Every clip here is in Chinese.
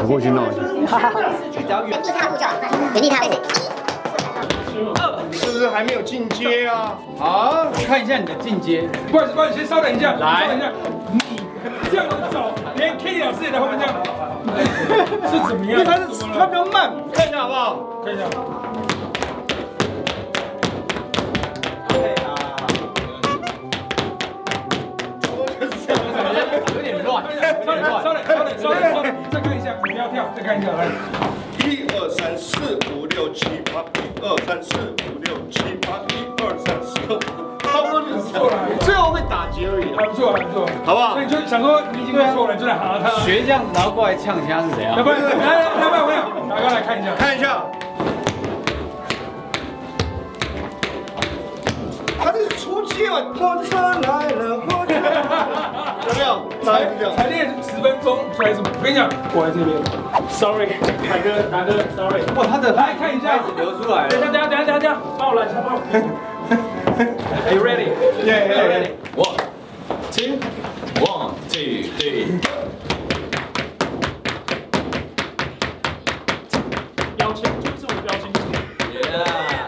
过去闹一下。 只要原地踏步就好，原地踏步。 是不是还没有进阶啊？好，看一下你的进阶。不好意思，先稍等一下，来，等一下，你这样子走，连 Kitty 老师也在后面这样，是怎么样？因为他比较慢，看一下好不好？看一下。有点乱，稍等，再看一下，不要跳，再看一下，来。1、2、3、4、5、6、7、8。1、2、3、4、5、6、7、8。1、2、3、4、5，差不多就是这样。最后会打结而已，还不错，还不错，好不好？所以就想说你已经不错了，就来哈他。学这样子，然后过来呛一下是怎样？来，我打过来看一下，看一下。他这是初阶嘛？火车来了，火车。有没有？才练10分钟，还是我跟你讲，我来这边。Sorry， 大哥 ，Sorry。哇，他的来看一下，流出来了。等下，帮我来一下，帮我。Are you ready? Yeah, ready. 1, 2, 3. 标签就是我的标签。Yeah.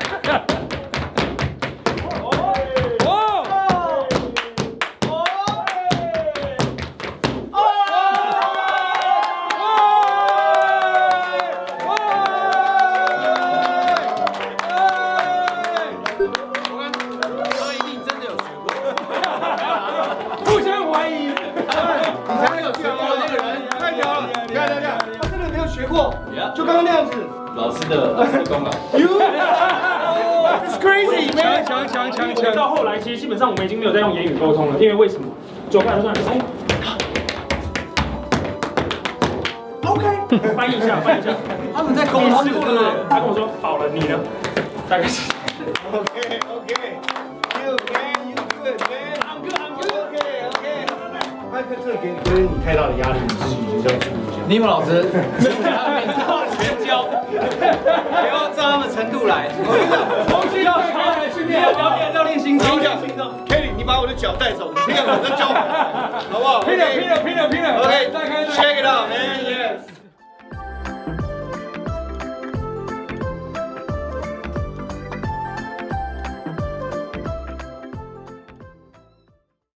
就刚刚那样子，老师的功劳。It's crazy, man！ 强！到后来，其实基本上我们已经没有在用言语沟通了，因为为什么？左看说哎 ，OK， 翻译一下。他们在沟通，对不对？他跟我说饱了，你呢？大概是。OK，you good man，I'm good，OK。麦克这给你太大的压力，你自己就这样处理一下。尼姆老师，全教，不要照他们程度来。重新要训练，要练心脏。Kelly， 你把我的脚带走，你这样我在教，好不好？拼了 ！OK， check it out，man，yeah。